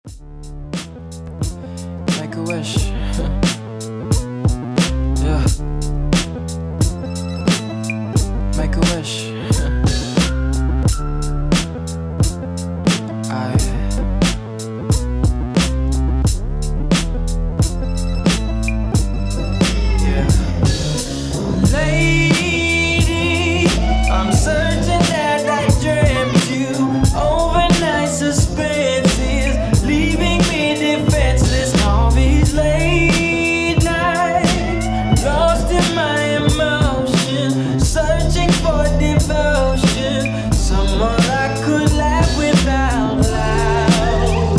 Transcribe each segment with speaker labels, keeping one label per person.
Speaker 1: Make a wish. Yeah. Make a wish. Yeah. Lady, I'm certain that I dreamt you. Overnight suspenses, leaving me defenseless. All these late nights, lost in my emotion, searching for devotion, someone I could laugh with out loud.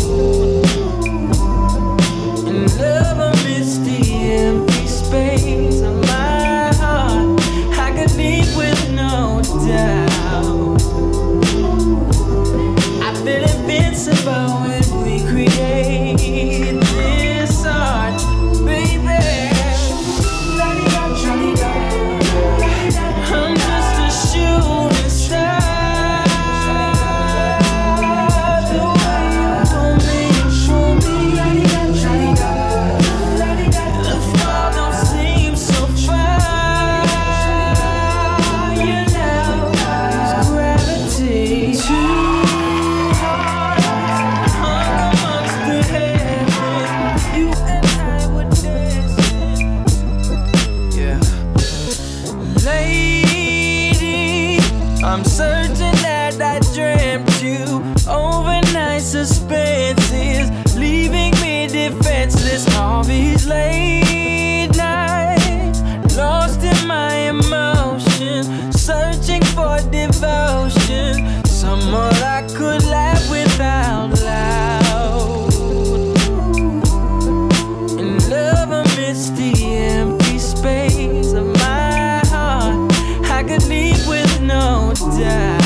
Speaker 1: In love amidst the empty space of my heart, I could leave with no doubt. I feel invincible when we create this art, baby. I'm just a shooting star. The way you hold me, show me. The fall don't seem so far. You know, it's gravity. Too hard, hung amongst the heavens. You and I were destined. Yeah. Lady, I'm certain that I dreamt you. Overnight suspenses, leaving me defenseless. All these late nights, lost in my emotion, searching for devotion, someone I could laugh with out loud. In love amidst the empty space of my heart, I could leave with no doubt.